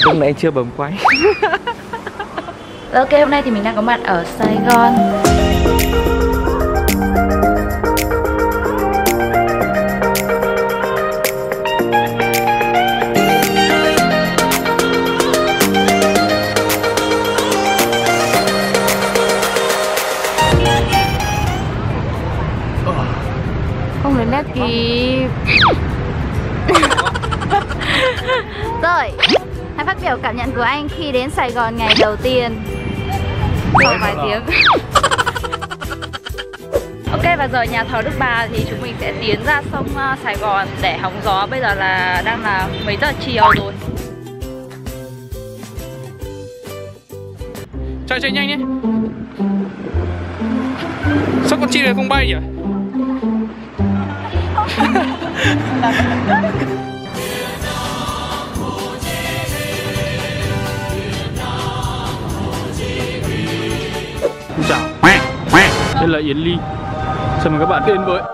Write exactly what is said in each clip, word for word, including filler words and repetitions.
Lúc nãy chưa bấm quay. Ok, hôm nay thì mình đang có mặt ở Sài Gòn. Không đến nét kịp. Rồi, hãy phát biểu cảm nhận của anh khi đến Sài Gòn ngày đầu tiên. Sau vài tiếng. Ok, và giờ nhà thờ Đức Bà thì chúng mình sẽ tiến ra sông Sài Gòn để hóng gió. Bây giờ là đang là mấy giờ chiều rồi. Chạy chạy nhanh nhé. Sao con chim này không bay nhỉ? Chào, đây là Yến Ly. Chào mừng các bạn đến với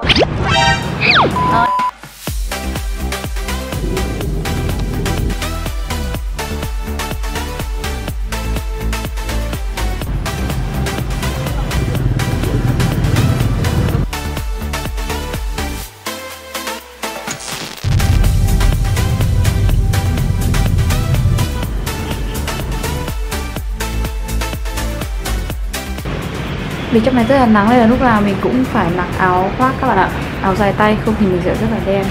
Vì trong này rất là nắng nên là lúc nào mình cũng phải mặc áo khoác các bạn ạ. Áo dài tay, không thì mình sẽ rất là đen.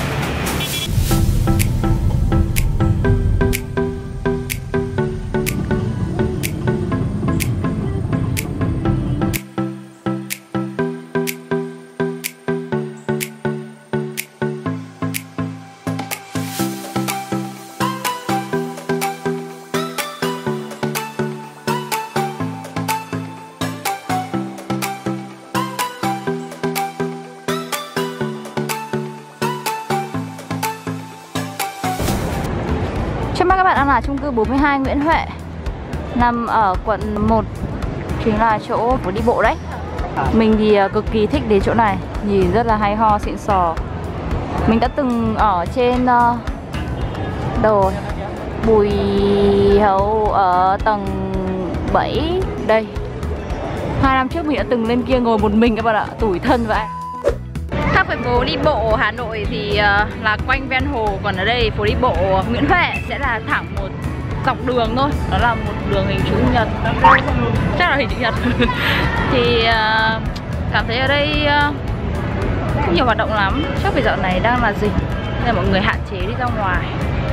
Trước mắt các bạn đang là chung cư bốn mươi hai Nguyễn Huệ, nằm ở quận một, chính là chỗ phố đi bộ đấy. Mình thì cực kỳ thích đến chỗ này, nhìn rất là hay ho, xịn sò. Mình đã từng ở trên uh, đầu Bùi Hậu ở tầng bảy đây. Hai năm trước mình đã từng lên kia ngồi một mình các bạn ạ, tủi thân vậy. Khác với phố đi bộ Hà Nội thì uh, là quanh ven hồ, còn ở đây phố đi bộ Nguyễn Huệ sẽ là thẳng một dọc đường thôi, đó là một đường hình chữ nhật, chắc là hình chữ nhật. Thì uh, cảm thấy ở đây uh, không nhiều hoạt động lắm, chắc vì dạo này đang là dịch nên là mọi người hạn chế đi ra ngoài.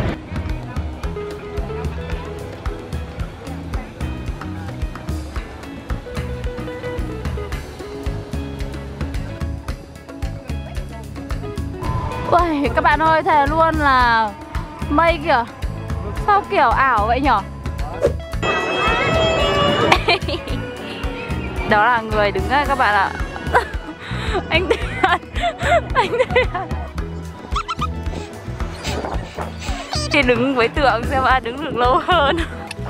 Ui, các bạn ơi, thề luôn là mây kìa. Sao kiểu ảo vậy nhở? Đó là người đứng đây các bạn ạ. Anh Thiện, anh Thiện. Chỉ đứng với tượng xem ai đứng được lâu hơn.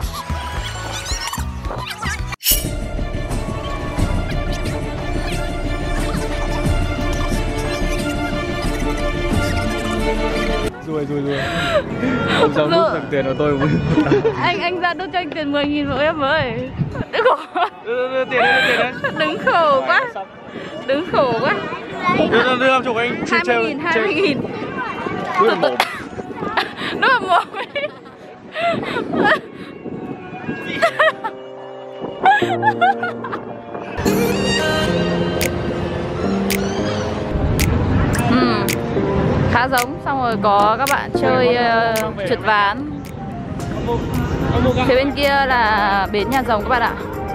Rồi rồi rồi. Ông giáo đút được tiền của tôi. Anh anh ra đút cho anh tiền mười nghìn với em ơi. Đứng khổ. Đưa, đưa tiền đây, đưa tiền đây. Đứng khổ quá. Đứng khổ quá. Đưa đưa đưa chụp anh. hai mươi nghìn, hai mươi nghìn. Đưa mồm. Đưa mồm. uhm, khá giống. Xong rồi có các bạn chơi uh, trượt ván. Phía bên kia là bến Nhà Rồng các bạn ạ.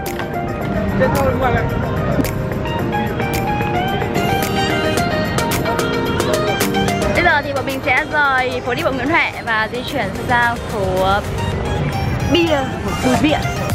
Bây giờ thì bọn mình sẽ rời phố đi bộ Nguyễn Huệ và di chuyển sang phố Bia, Bùi Viện.